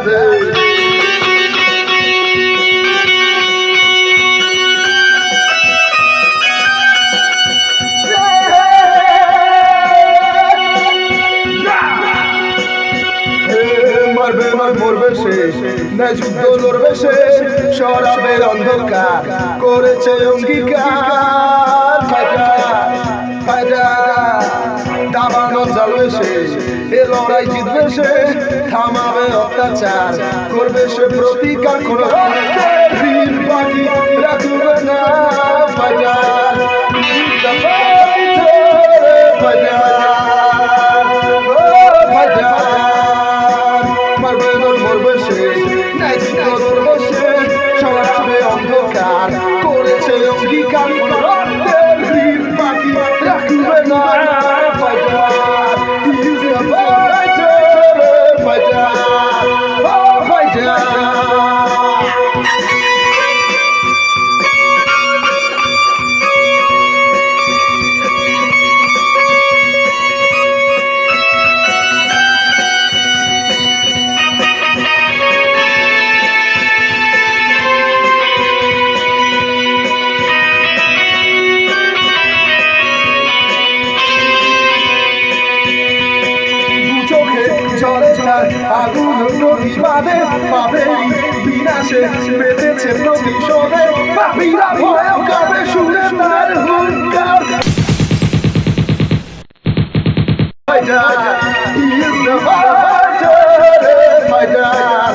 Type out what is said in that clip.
কাঁদে মরবে সে না যুদ্ধ লড়বে সে শরাবের অন্ধকার করেছে অঙ্গীকার দাবানো জ্বালবে সে এ লড়াই জিতবে সে থামাবে অত্যাচার করবে সে প্রতিকার কোন বীর বাকি রাখবে না অন্ধকার করেছে অঙ্গীকার বীর বাকি রাখবে না আগুন নদী বাঁধে পাবেই বিনাশে বেঁধেছে প্রতিশোধে পাপীরা ভয় কাঁদে শুনে তার হুঙ্কার He is the fighter, my dad.